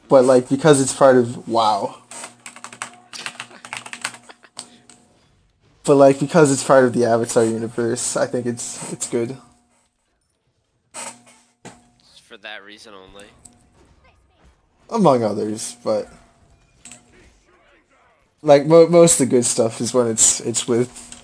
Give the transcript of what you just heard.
but like because it's part of WoW. But like because it's part of the Avatar universe, I think it's good. Just for that reason only. Among others, but like most of the good stuff is when it's with